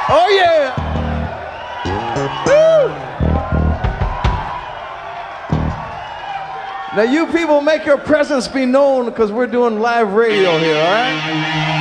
Oh yeah. Woo. Now you people make your presence be known because we're doing live radio here, all right?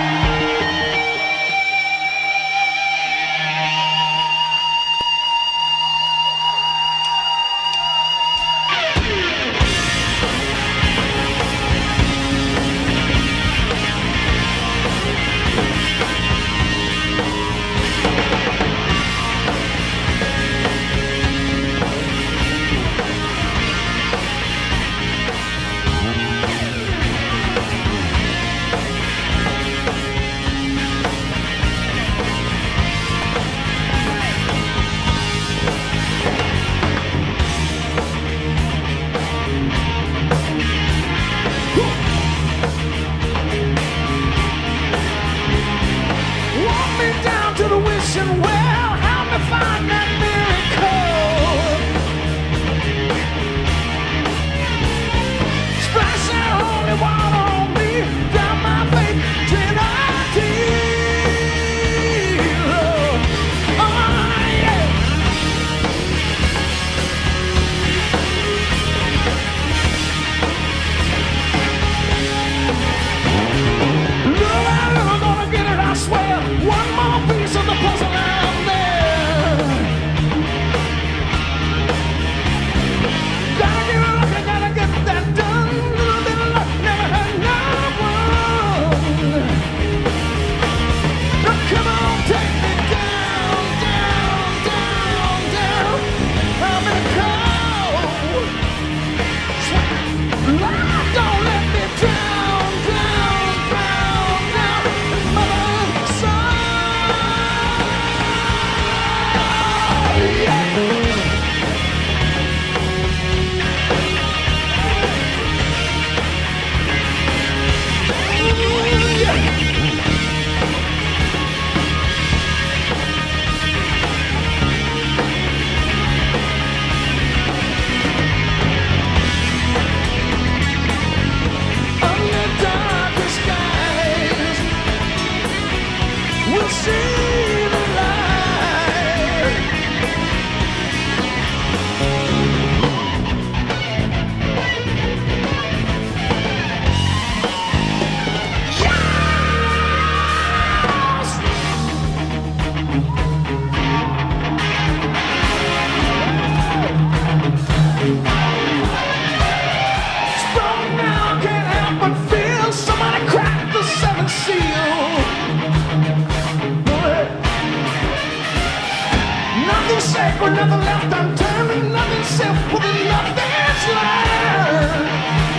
Nothing left unturned, nothing simple, nothing's learned.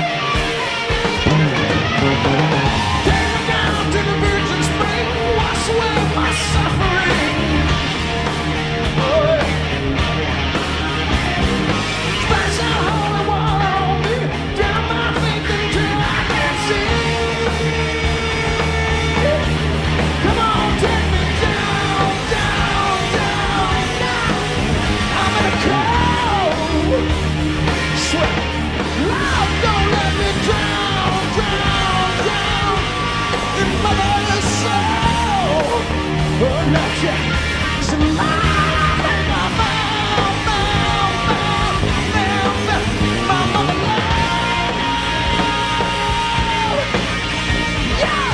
Take me down to the virgin spring, wash away my suffering. Splash out holy water on me, drown my faith until I can see. Come on, take me down, down, down, down. I'm in a cold sweat. Love, don't let me drown, drown, drown in mother's soul. Oh, no, yeah. So my mother love. Yeah.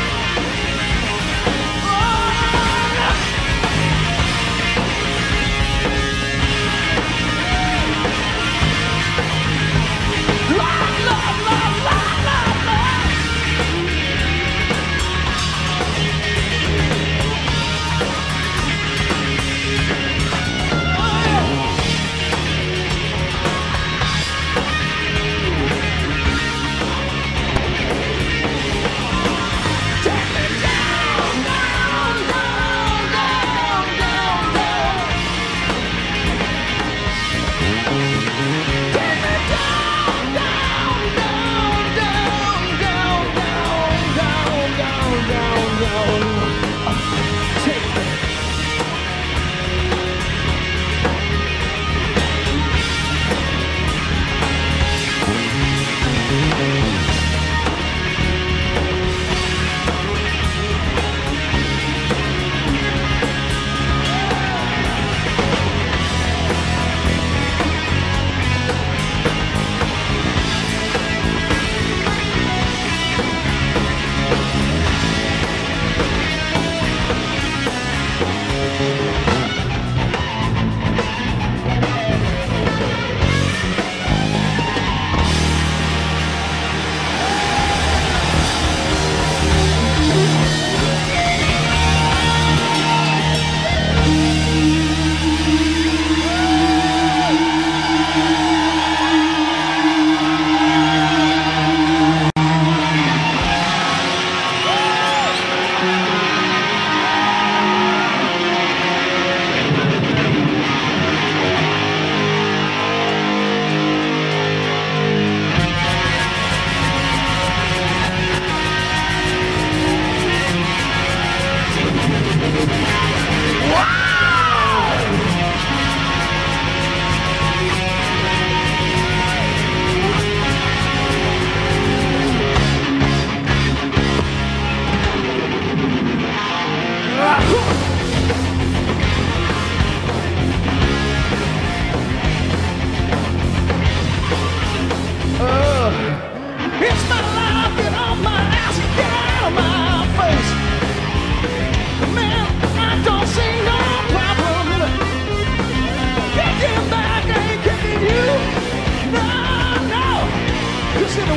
Love, love, love, love, love, love.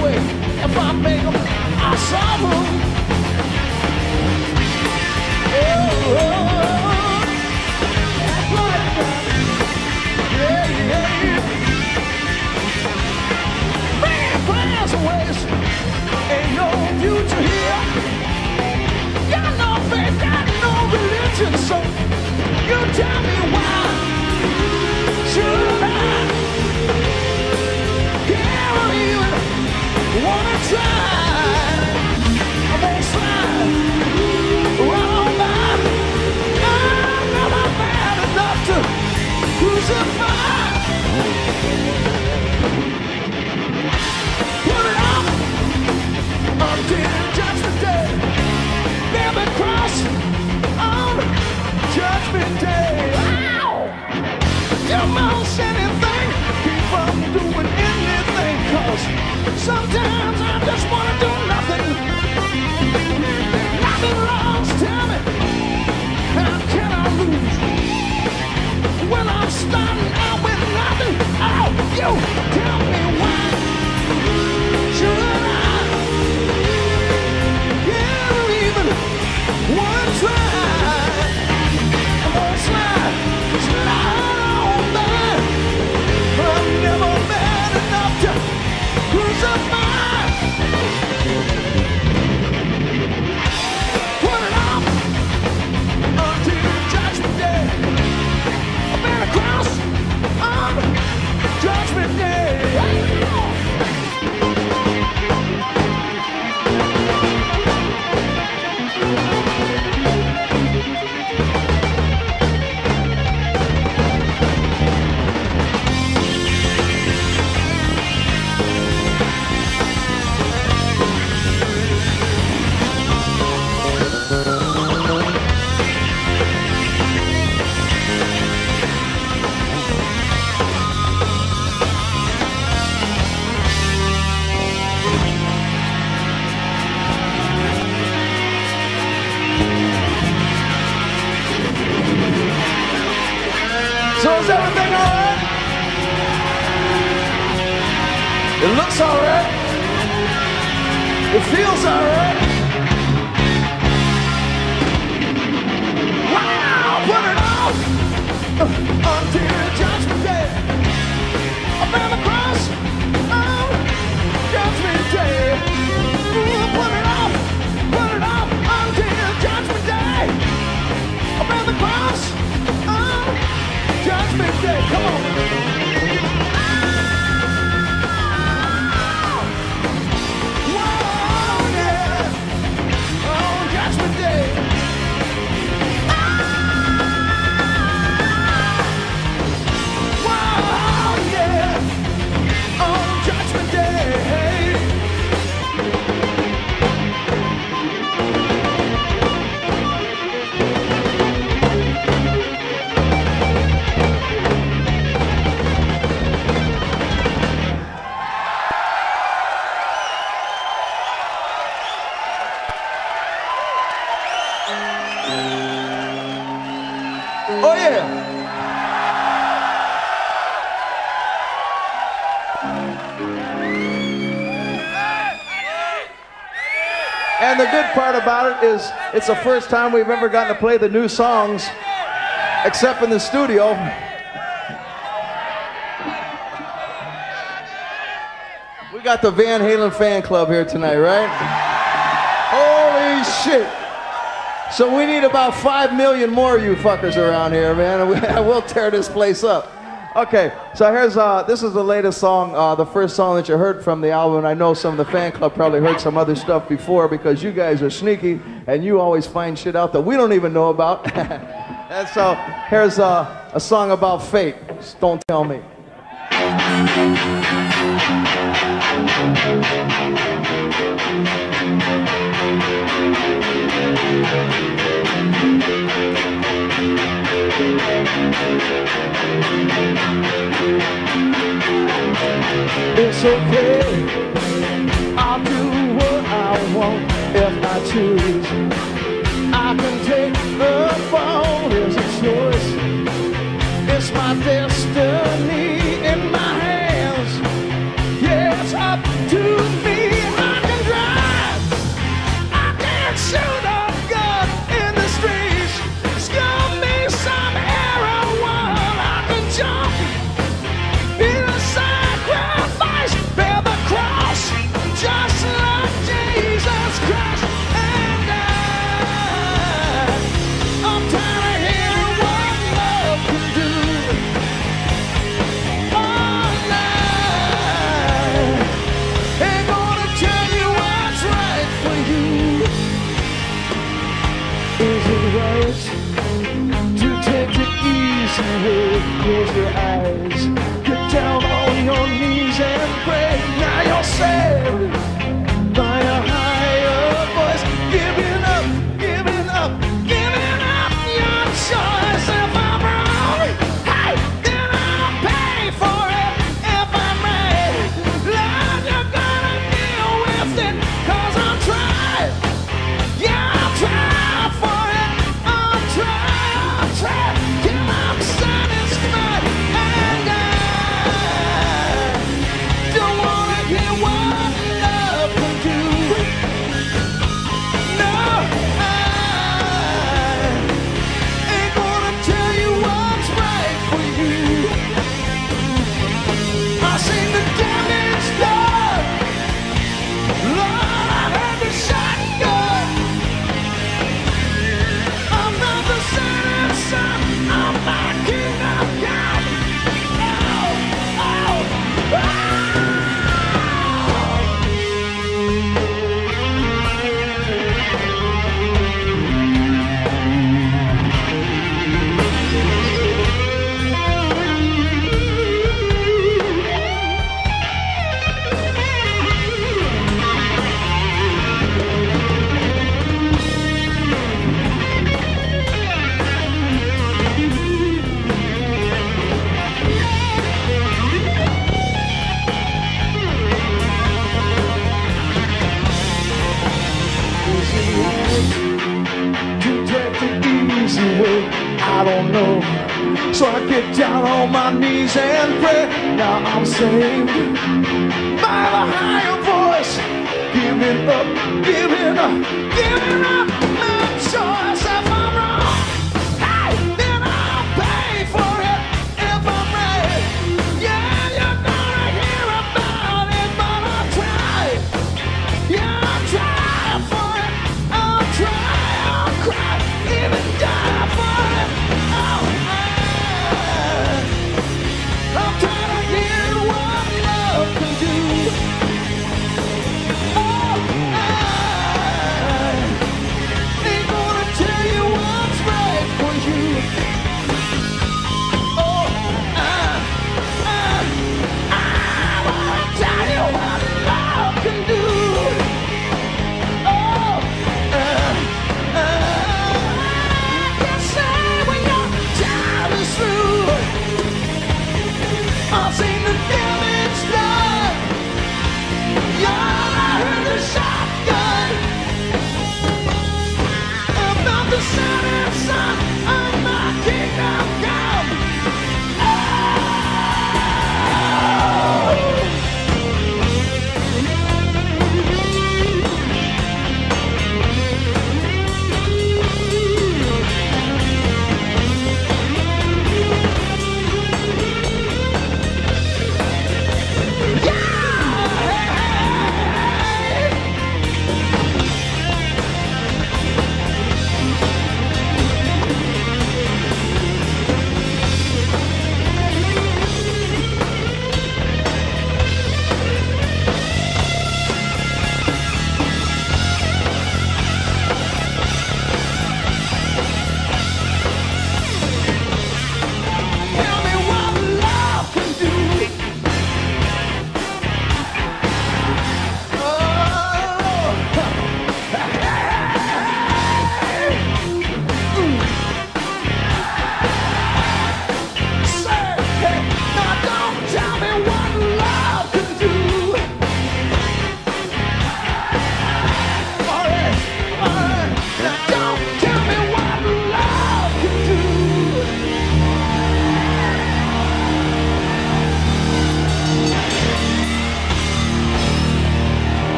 away. If I make them, I solve them. Oh, that's right, yeah, yeah. Bringing plans and ways, ain't no future here. Got no faith, got no religion, so you tell me why should I care or even wanna try? I'm gonna slide right on by. I'm never bad enough to crucify. Put it off until Judgment Day. Bear the cross on Judgment Day. Ow! You must anything, keep from doing anything, 'cause sometimes I just wanna do nothing. Nothing wrong, tell me, how can I lose when I'm starting out with nothing? Oh, you tell me why should I care even one try? I'm gonna slide on by. I'm never bad enough to crucify. Put it off until Judgment Day. I bear a cross on Judgment Day. So is everything all right? It looks all right. It feels all right. Wow, put it off until Judgment Day. I bear the cross on Judgment Day. Put it off until Judgment Day. I bear the cross on Judgment Day. Come on. Whoa, yeah. On Judgment Day. Whoa, yeah. On Judgment Day. Oh yeah. And the good part about it is it's the first time we've ever gotten to play the new songs except in the studio. We got the Van Halen fan club here tonight, right? Holy shit. So we need about 5 million more of you fuckers around here, man. We'll tear this place up. Okay, so here's, this is the latest song, the first song that you heard from the album. I know some of the fan club probably heard some other stuff before because you guys are sneaky and you always find shit out that we don't even know about. And so here's a song about fate. Just don't tell me. It's okay, I'll do what I want if I choose. I can take the fall as a choice. It's my destiny in my hands. Yeah, it's up to me. voice to take it easy way. Close your eyes, get down on your knees and pray. Now you're saved by a higher voice. Giving up, giving up, giving up your choice. If I'm wrong, hey, then I'll pay for it. If I'm right, Lord, you're gonna deal with it. Cause I'm trying, yeah, I'm trying for it. I'm trying till I'm satisfied. And I don't wanna hear what love can do. No, I ain't gonna tell you what's right for you. I seen the damage done. Lord, I heard the shotgun. I'm not the setting sun. I'm not king of God. Oh, oh, oh. To take the easy way, I don't know. So I get down on my knees and pray. Now I'm saved by the higher voice. Giving up, giving up, giving up my choice. If I'm wrong, hey, then I'll pay for it. If I'm right, yeah, you're gonna hear about it. But I'll try, yeah, I'll try for it. I'll try, I'll cry, even die for it. Oh, I'm tired of hearing what love can do. Oh, I ain't gonna tell you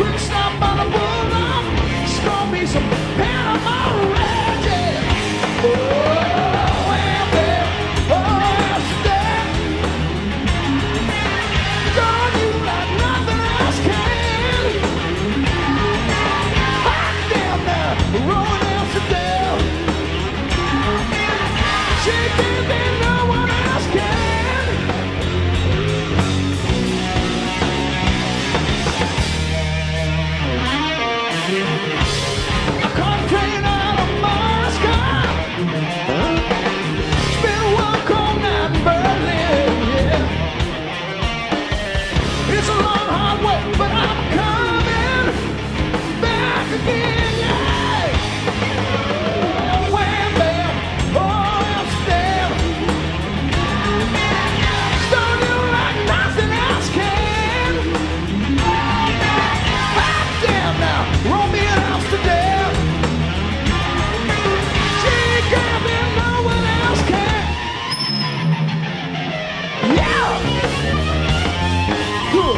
quick stop on the boulevard. It's gonna be some Panama red, yeah. Oh, well, there, oh, Amsterdam. Girl, you like nothing else can. Hot damn now, rolling Amsterdam. She can't be no one else can. I caught a train out of Moscow. Spent one cold night in Berlin, yeah. It's a long, hard way, but I'm coming back again, yeah. Wham, bam, oh, Amsterdam. Stone you like nothing else can. Hot damn now, roll me in Amsterdam. She can't be no one else can. Yeah. Good.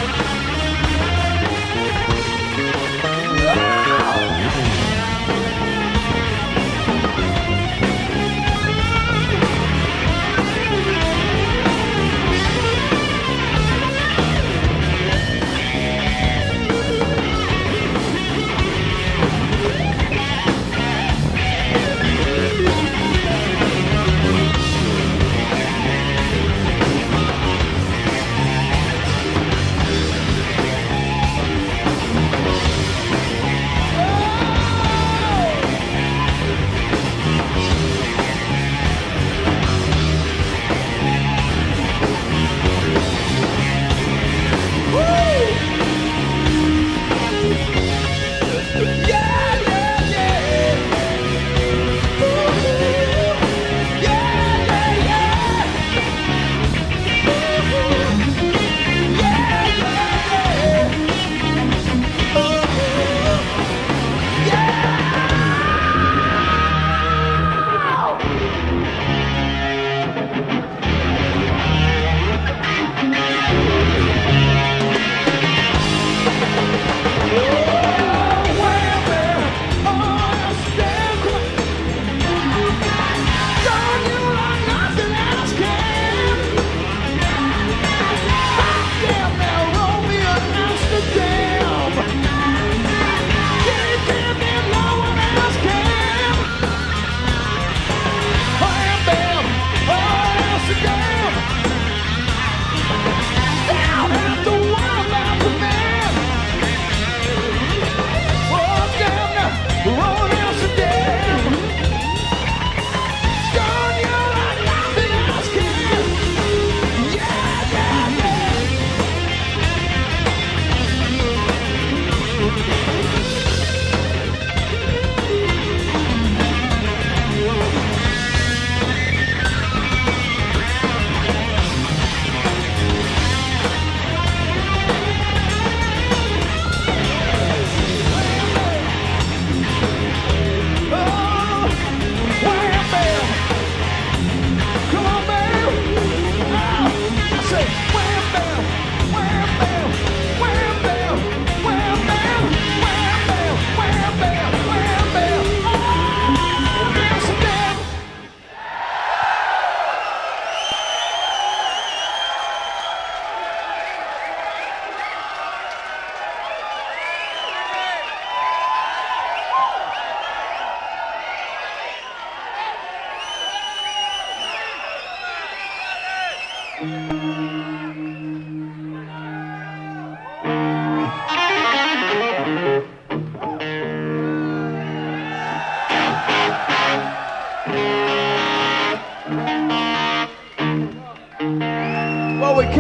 Well, we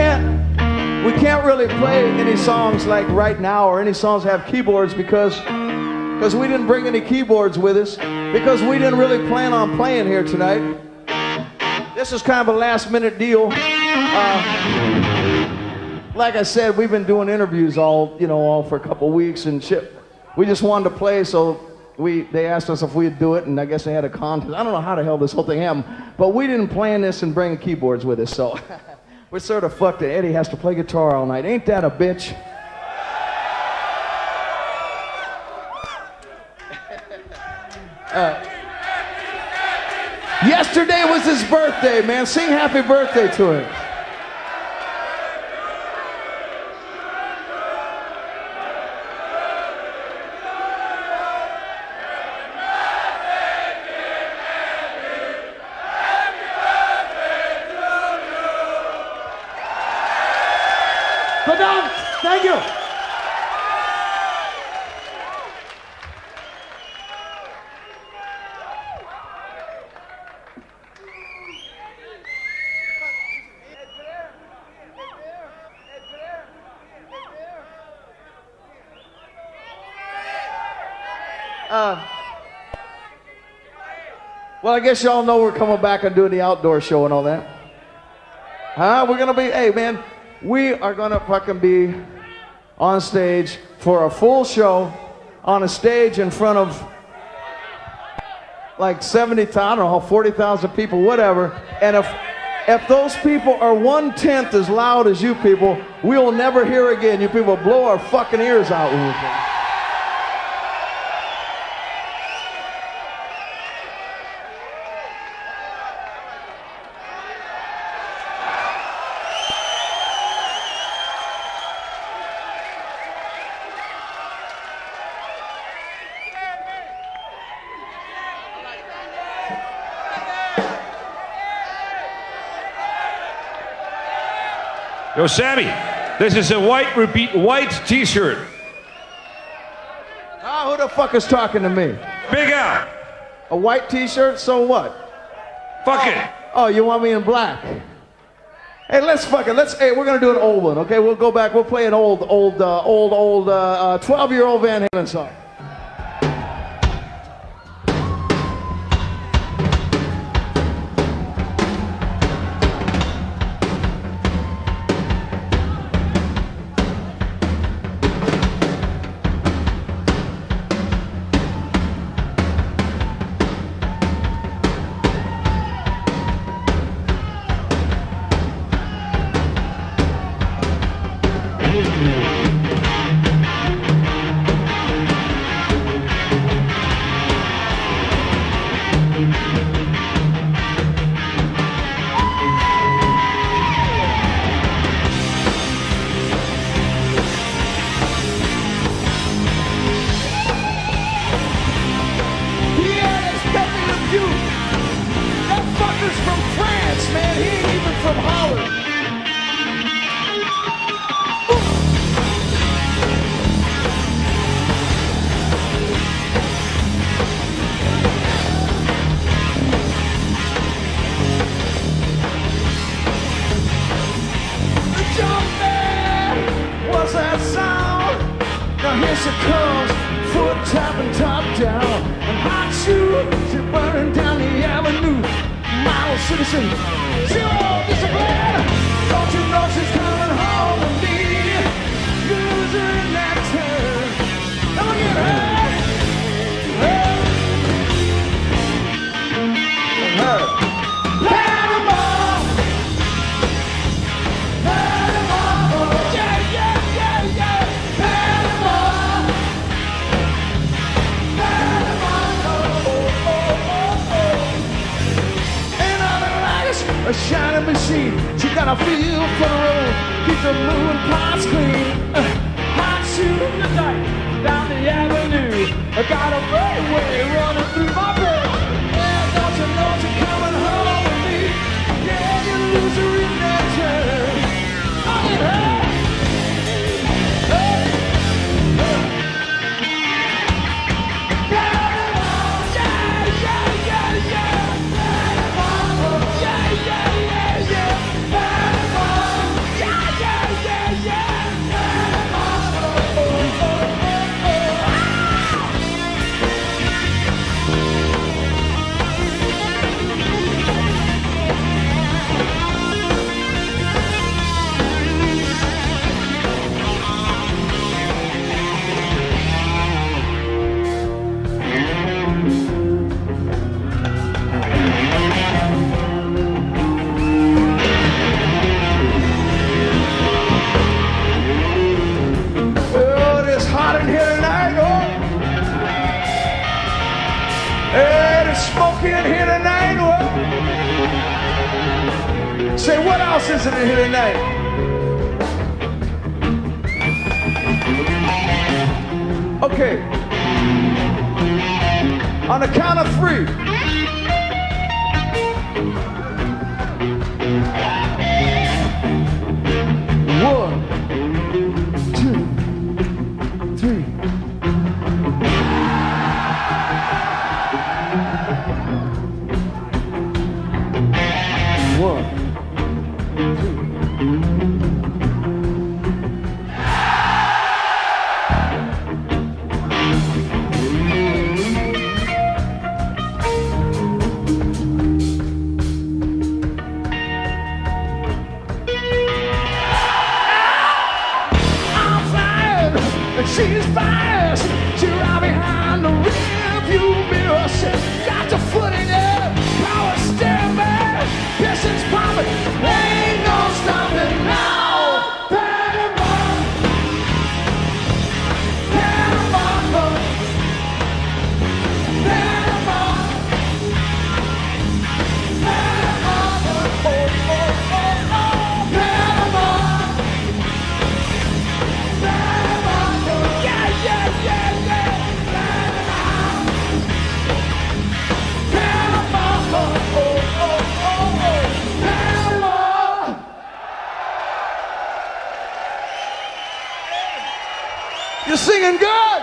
can't really play any songs like Right Now or any songs that have keyboards because we didn't bring any keyboards with us, because we didn't really plan on playing here tonight. This is kind of a last minute deal. Like I said, we've been doing interviews all for a couple weeks and shit. We just wanted to play, so they asked us if we'd do it, and I guess they had a contest. I don't know how the hell this whole thing happened, but we didn't plan this and bring keyboards with us, so we're sort of fucked. Eddie has to play guitar all night. Ain't that a bitch? Yesterday was his birthday, man. Sing happy birthday to him. Madame, thank you. Well, I guess y'all know we're coming back and doing the outdoor show and all that. Huh? We're gonna be, hey man, we are gonna fucking be on stage for a full show on a stage in front of like 70,000, I don't know, 40,000 people, whatever. And if those people are 1/10 as loud as you people, we will never hear again. You people blow our fucking ears out when we play. Yo, Sammy, this is a white t-shirt. Ah, who the fuck is talking to me? Big Al. A white t-shirt, so what? Fuck it. Oh, you want me in black? Hey, let's hey, we're gonna do an old one, okay? We'll go back, we'll play an old 12-year-old Van Halen song. smoky in here tonight? What? Say, what else isn't in here tonight? Okay. On the count of 3. One, 2, 3. One, 2. She's fast. She's right behind the rearview mirror. She got the foot in it. Power steering, man. Distance popping. Ain't no stopping now. Panama. Panama. Panama. Panama. Oh, oh, oh, oh. Panama. You're singing good.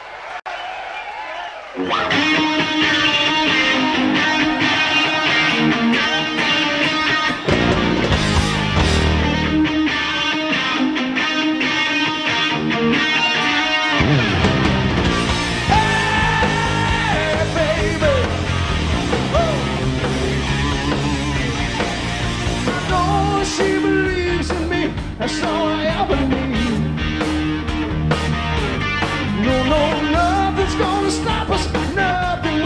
That's all I ever need. No, no, nothing's gonna stop us. Nothing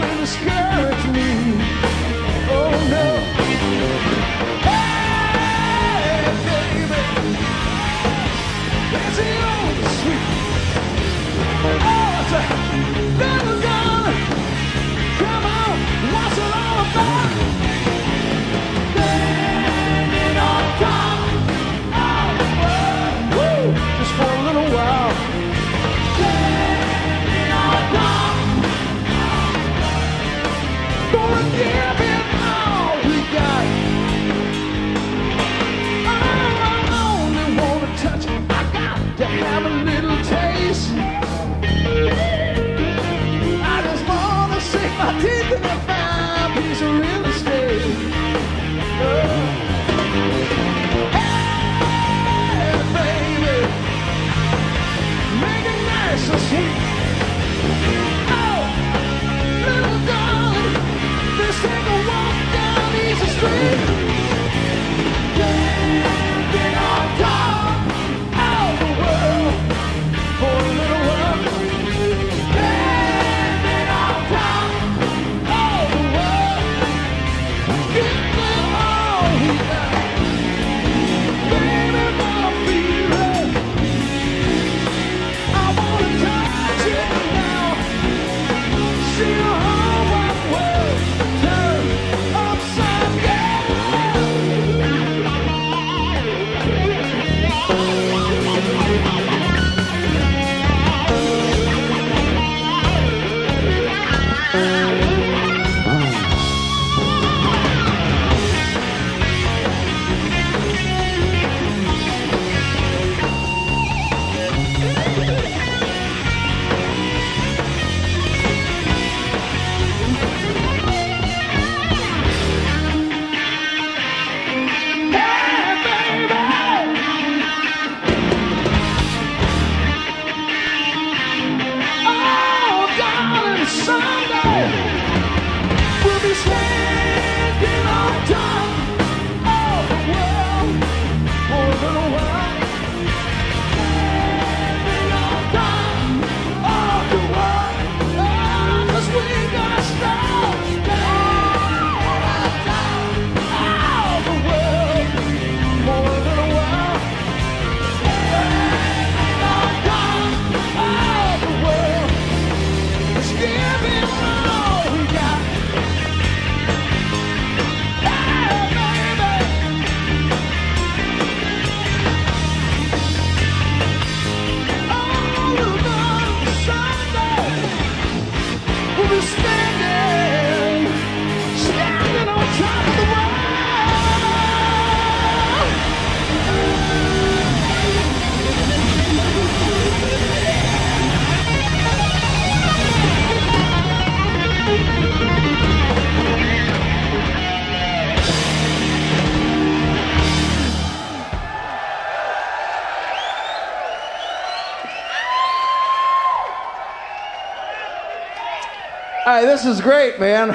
Hey, this is great, man.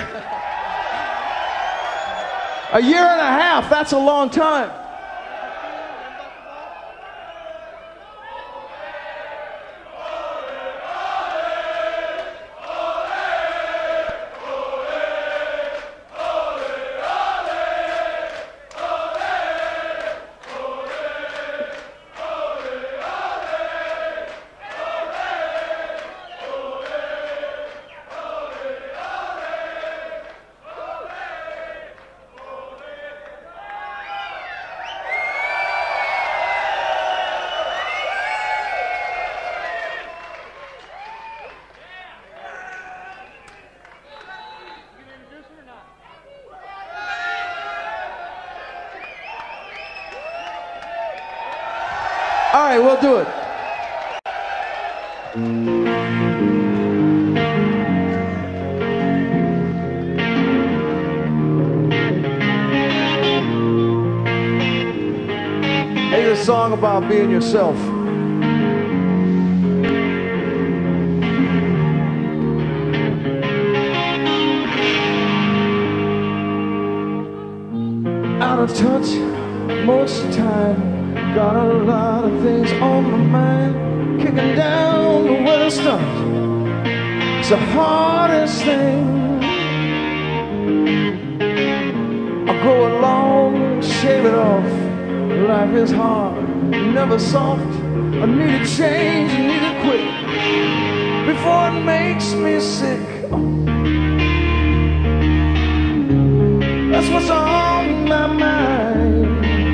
A year and a half, that's a long time. All right, we'll do it. Hey, a song about being yourself. Out of touch most of the time. Got a lot of things on my mind, kicking down the weather stuff. It's the hardest thing. I grow along, shave it off. Life is hard, never soft. I need a change, I need to quit before it makes me sick. That's what's on my mind.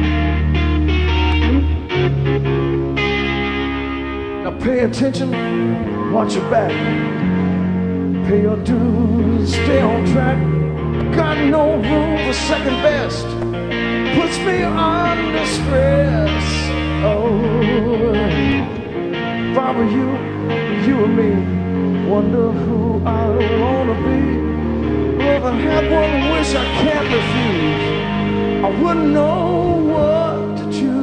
Pay attention, watch your back. Pay your dues, stay on track. Got no room for second best. Puts me under stress. Oh, if I were you and me, wonder who I wanna be. Well, if I had one wish I can't refuse, I wouldn't know what to choose.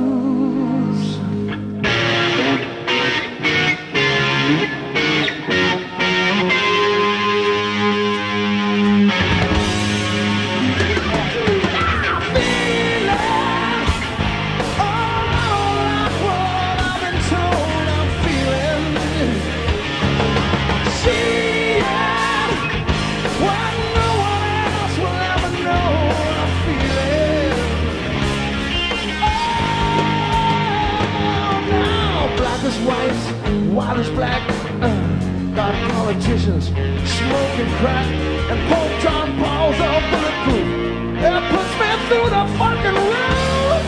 White is black, got politicians smoking crack and Pope John Paul's all bulletproof. It puts me through the fucking roof.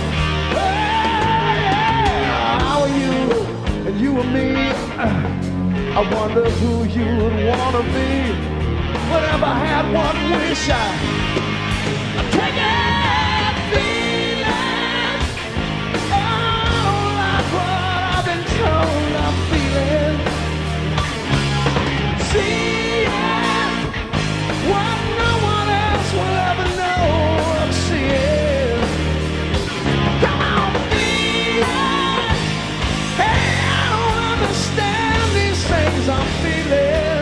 Yeah. How are you and you and me? I wonder who you would wanna be. Whenever I had one wish, I'd take it. Feeling, oh, like what I've been told. Seeing what no one else will ever know. I'm seeing. Come on, feeling. Hey, I don't understand these things I'm feeling.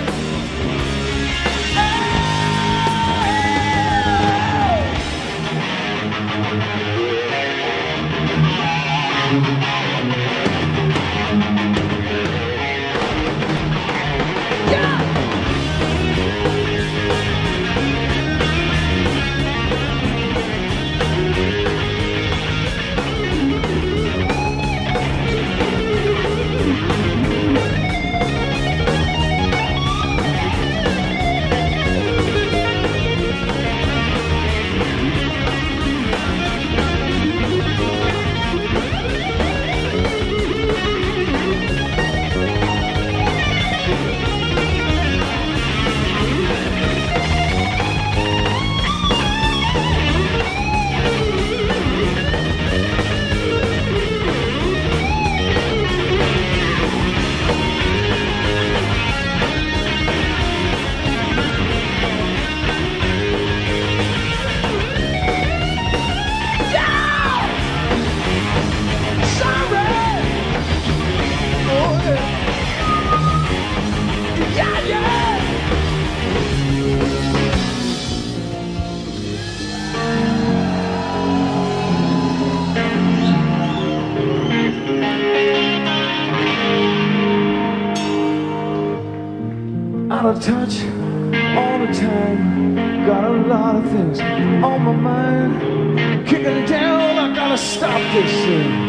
out of touch all the time. Got a lot of things on my mind. Kicking down, I gotta stop this thing.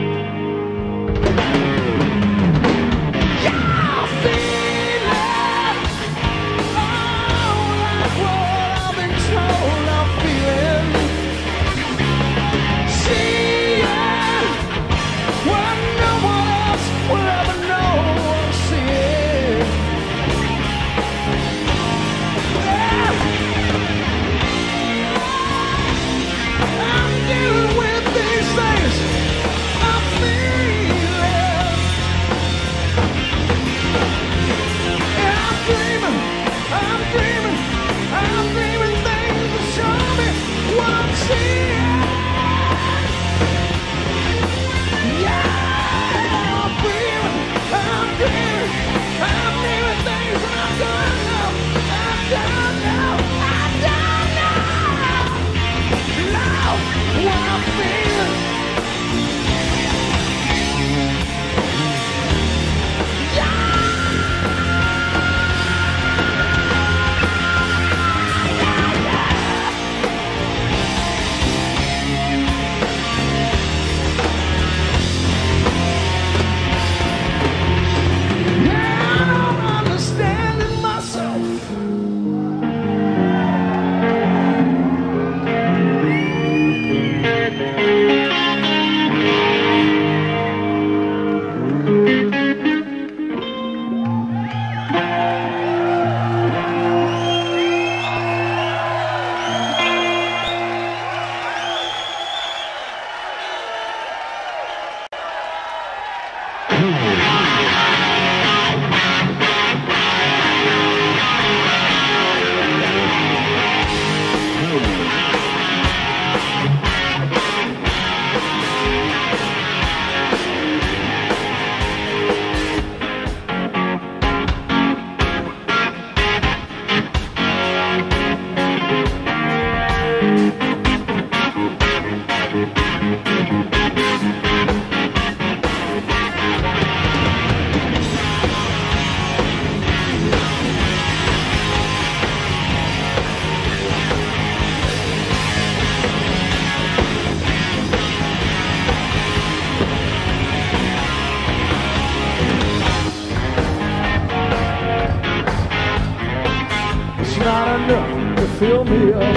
Fill me up.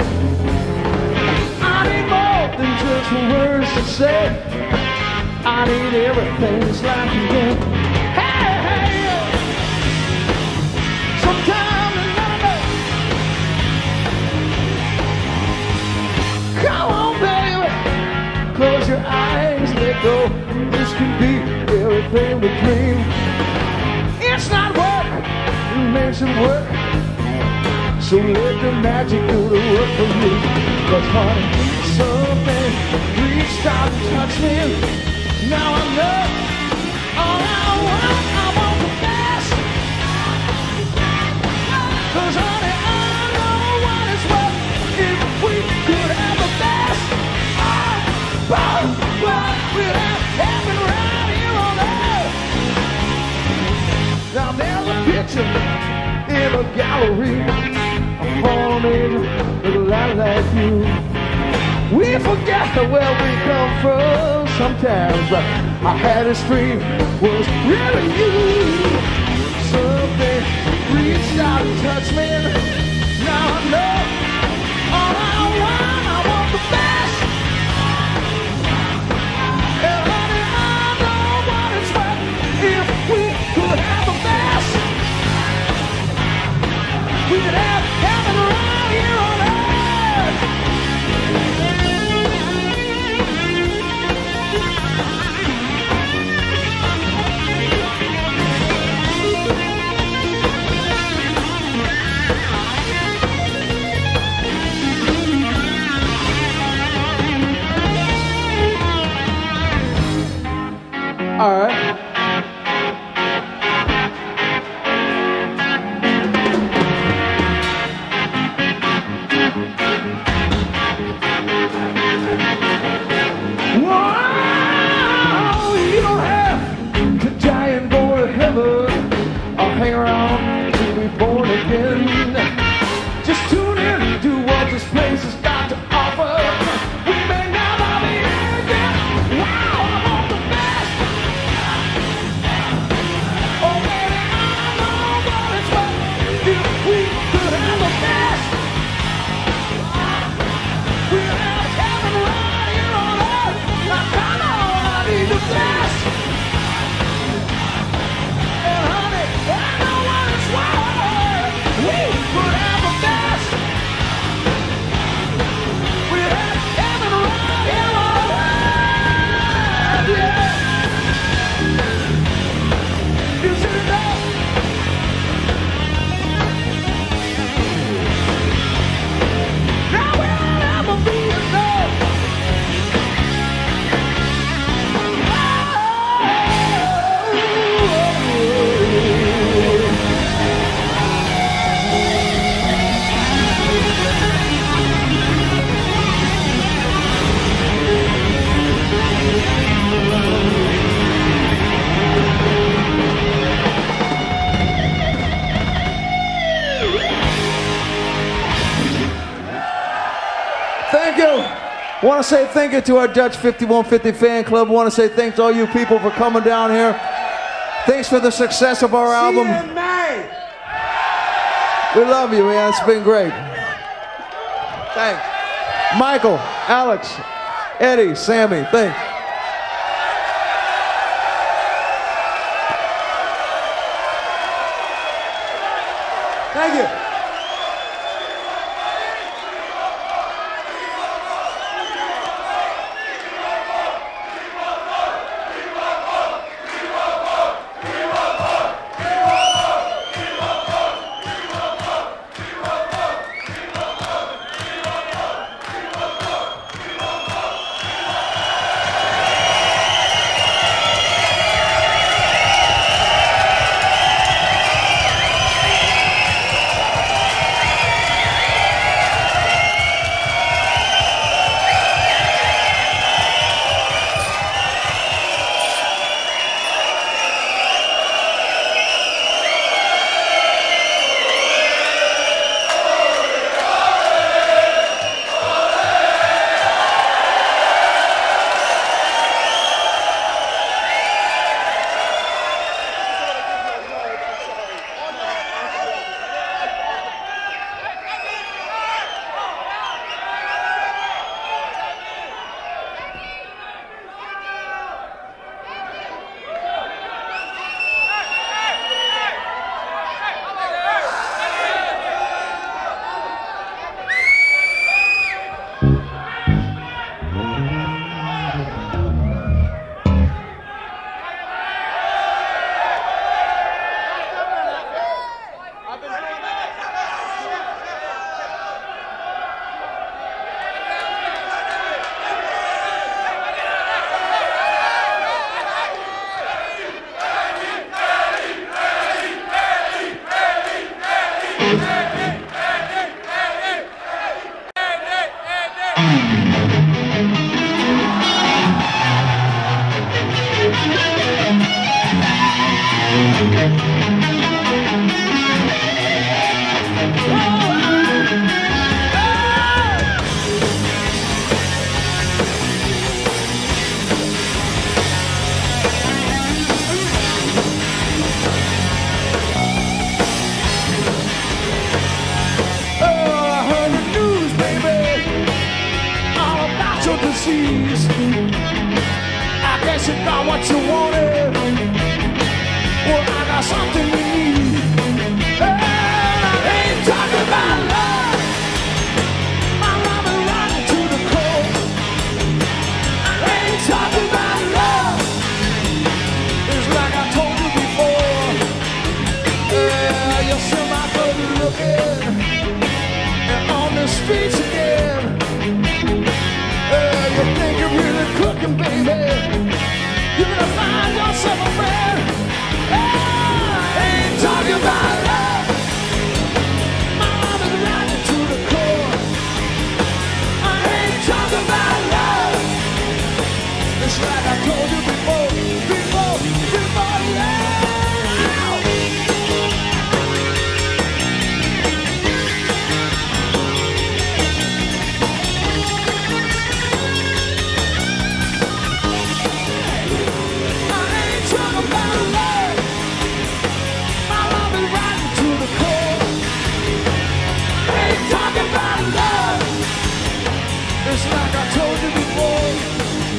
I need more than just words to say. I need everything that's like you get. Hey, hey, sometimes another. Come on, baby. Close your eyes, let go. This can be everything we dream. It's not work, it makes it work. So let the magic do the work for you. Cause honey, something reached out and touched me. Now I know all I want the best. Cause honey, I know what it's worth if we could have the best. What we'd have happened right here on earth. Now there's a picture in a gallery. Fallen angel, look a lot like you. We forget where we come from sometimes, but I had this dream was really you. Something reached out and touched me. Now I know all I want the best. And honey, I know what it's worth if we could have the best. We could have heaven right here on earth. All right. Want to say thank you to our Dutch 5150 fan club. Want to say thanks to all you people for coming down here. Thanks for the success of our album. We love you, man. It's been great. Thanks. Michael, Alex, Eddie, Sammy, thanks. Thank you. I guess you got what you wanted. Well, I got something you need. And I ain't talking about love. My love is running to the core. I ain't talking about love. It's like I told you before. Yeah, you see my good looking and on the streets again. You think you're really cooking, baby. You're gonna find yourself a friend. I ain't talking about love. My love is running to the core. I ain't talking about love. It's like I told you before, yeah. It's like I told you before.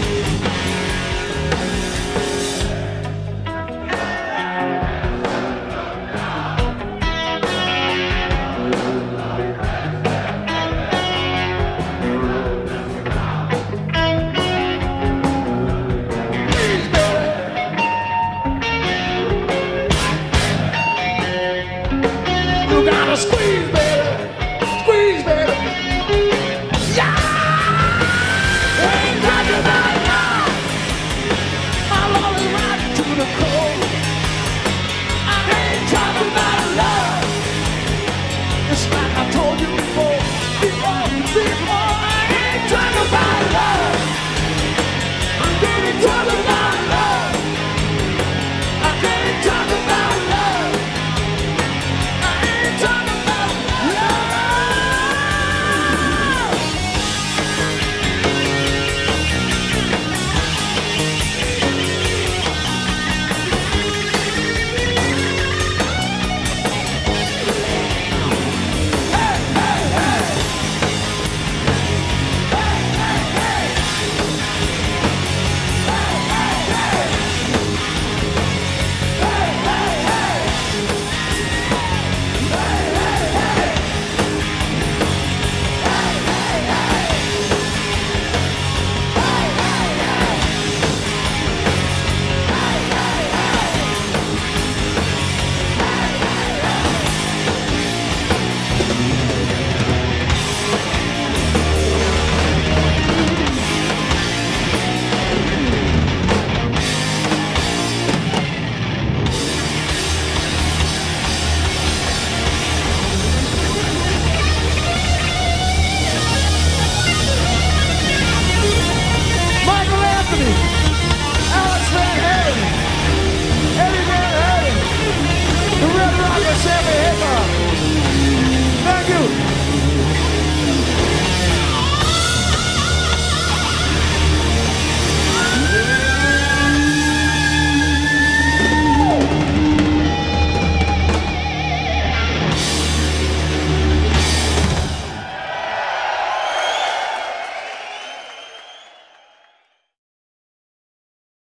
Please, baby. You gotta squeeze, baby.